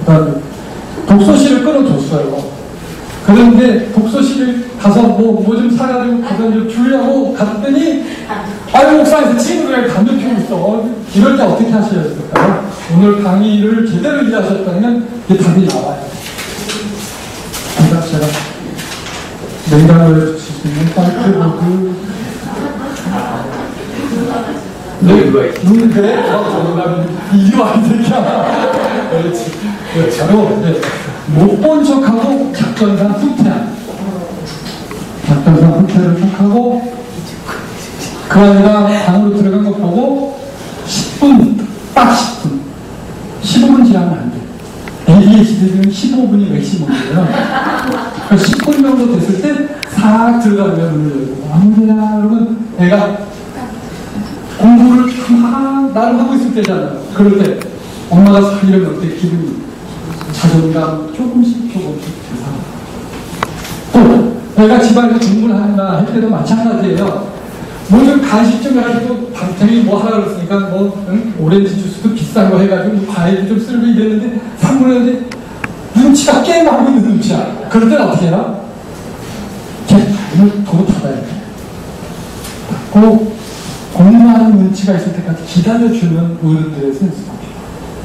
독서실을 끊어줬어요. 그런데 독서실을 가서 뭐 좀 사가지고 가서 이제 주려고 갔더니 아유 옥상에서 친구들이랑 담배 피우고 있어. 이럴 때 어떻게 하셔야 될까요? 오늘 강의를 제대로 이해하셨다면 이게 답이 나와요. 그러니까 제가 냉장고에 주실 수 있는 파이트보드 누군데? 이리 와, 이 새끼야. 그렇지. 바로, 못 본 척하고 작전상 후퇴한. 작전상 후퇴를 척하고, 그 아이가 방으로 들어간 거 보고, 10분, 딱 10분. 15분 지나면 안 돼. ADHD는 15분이 맥시멈이에요. 10분 정도 됐을 때, 싹 들어가면 문을 열고, 아무데나, 그러면 애가 공부를 막 나름 하고 있을 때잖아요. 그럴 때 엄마가 살려면 어때 기분이 자존감 조금씩 또 내가 집안에서 공부를 한다 할 때도 마찬가지예요. 뭐 좀 간식 좀 해가지고 당연히 뭐 하라 그랬으니까 뭐 오렌지 주스도 비싼 거 해가지고 과일도 좀 쓸고 이랬는데 상부했는데 눈치가 게임하고 있는 눈치야. 그럴 때는 어떻게 해라? 걔 오늘 도로 닫아야 돼. 닫고 공부하는 눈치가 있을 때까지 기다려주는 어른들의 센스가 필요해요.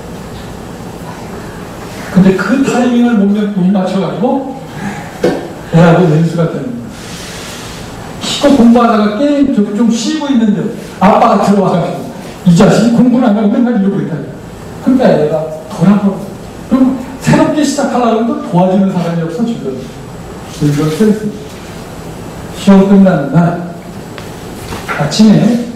근데 그 타이밍을 못 맞춰가지고 애하고 왼수가 되는 거예요. 키고 공부하다가 게임 좀 쉬고 있는데 아빠가 들어와가지고 이 자식이 공부를 안 하고 맨날 이러고 있다. 그러니까 애가 돌아버려. 그럼 새롭게 시작하려고 해도 도와주는 사람이 없어 주변에. 이거 센스. 시험 끝나는 날 아침에